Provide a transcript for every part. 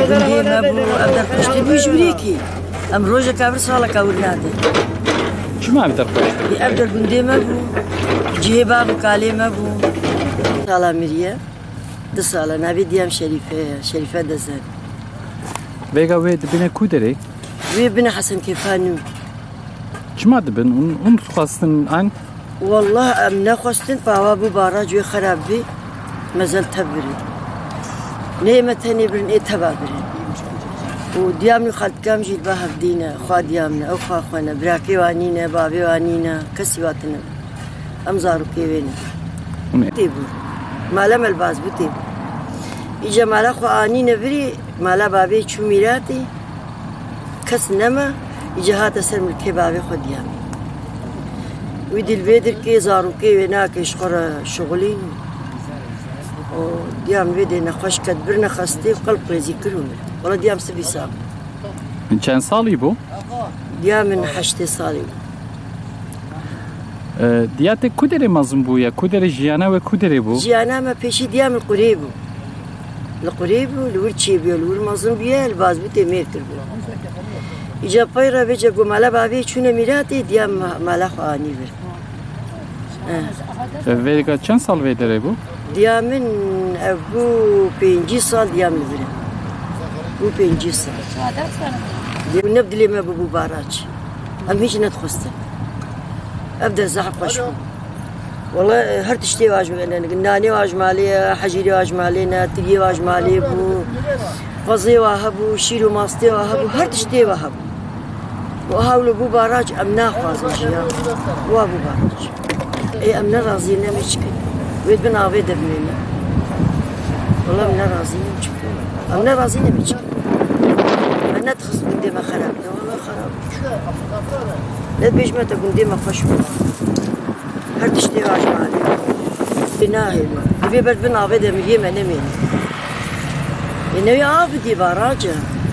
گندی مبو ام در پشتی بیجوری کی ام روز کافر سالا کور ناده چی ما در پشتی؟ ام در گندی مبو جیبا و کالی مبو سالا میریه 2 سالا نبی دیم شریفه دزن ویگا وی دبینه کودری؟ وی بنا حسن کیفانو چی ما دبین اون خواستن آن؟ والله ام نخواستن فاوابو باراج وی خراب بی مازال تبري نيمة تاني برن إيه تبع برن وديامنا خالد كام جيت بها بدينا خوا ديامنا أو خوا خوانا براكي وانينا بابي وانينا كسي واتنا أمزارو كيوينا تيبو مالا ملباس بتيبو إجا مالا خوا آنينا بري مالا بابي چو ميراتي كس نما إجا هاتا سر ملكي بابي خوا ديامنا ويدي البيدر كي زارو كيوينا كيشقر شغلين ديام ويدي نخش كدبرنا خستي وقلب رزي كلهم والله ديام سبي ساق من كان صالي بو؟ ديام من حشتي صالي دياتك كودري مازن بويا كودري جيانا وكودري بو؟ جيانا ما بيشي ديام القريبو الورتشي بيو الور مازن بيا الباز بتي ميركر بو إجا بايرا بيجا قو مالا بابي چونه ميراتي ديام مالا خواني بر ويگا چند سال ويدره بو؟ ديامن ابو 5 سال ديام لبرن بو 5 سال ديام نبدلي ما بو باراج ام هيج ندخستن ابدا زحف قشو والله هر تشتي واجب ناني واجب مالي حجيري واجب مالي ناتقي واجب مالي بو فزي وهبو شيرو ماستي وهبو هر تشتي وهبو وهاولو بو باراج ام ناخواز اشياء وابو باراج اي ام نرازين مشكل ويد بن عبيد بنينا والله من راضيين نشوفه أنا راضيين بيجي أنا تخص قدي ما خرب والله خراب لا بيج ما تقول دي ما خشوا هر تشتي واج مالي بناهي بي برد بن عبيد مليه ما نمين إنه عبدي براجة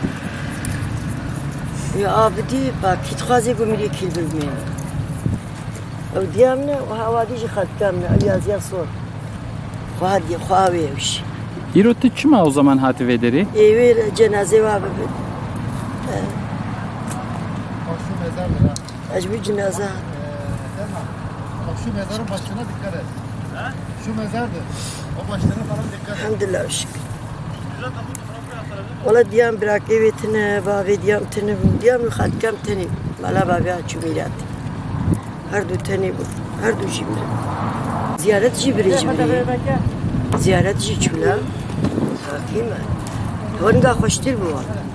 يا عبدي باكيت خازي قمري كيل بالمين أو ديامنا وهواديجي خد كامنا اليازيا صور خواهدی خواهویش. ایرو تی چما o zaman hati vederi? Evet cenaze var bebe. Şu mezardır ha. Acaba cenaze. Bak şu mezarın başına dikkat et. Şu mezardır. O başlarına falan dikkat et. Alhamdülillah şükür. Valla diyam bırak evetine, bavi diyam tene bu. Diyam khadkam tene. Mala bavi açumirat. Her du tene bu. Her du jibri. Ziyaretçi biri jibri. Ziyaretçi çula. Hakime. Honga hoştur bu.